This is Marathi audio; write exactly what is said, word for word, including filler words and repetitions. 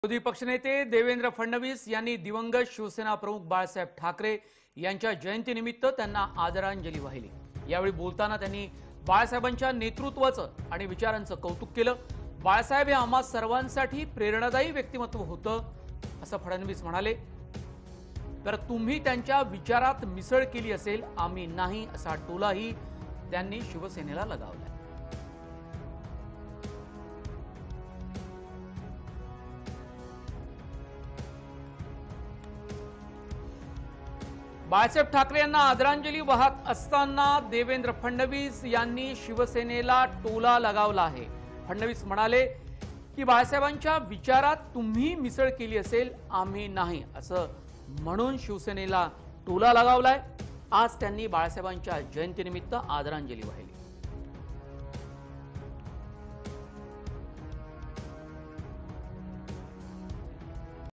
विरोधी पक्षनेते देवेंद्र फडणवीस यांनी दिवंगत शिवसेना प्रमुख बाळासाहेब ठाकरे यांच्या जयंतीनिमित्त त्यांना आदरांजली वाहिली। यावेळी बोलताना त्यांनी बाळासाहेबांच्या नेतृत्वाचं आणि विचारांचं कौतुक केलं। बाळासाहेब हे आम्हा सर्वांसाठी प्रेरणादायी व्यक्तिमत्व होतं असं फडणवीस म्हणाले। तर तुम्ही त्यांच्या विचारात मिसळ केली असेल, आम्ही नाही असा टोलाही त्यांनी शिवसेनेला लगावला। बाळासाहेब ठाकरे यांना आदरांजली वाहत असताना देवेंद्र फडणवीस यांनी शिवसेनेला टोला लगावला आहे। फडणवीस म्हणाले की बाळासाहेबांच्या विचारात तुम्ही मिसळ केली असेल, आम्ही नाही असं म्हणून शिवसेनेला टोला लगावलाय। आज त्यांनी बाळासाहेबांच्या जयंतीनिमित्त आदरांजली वाहिली।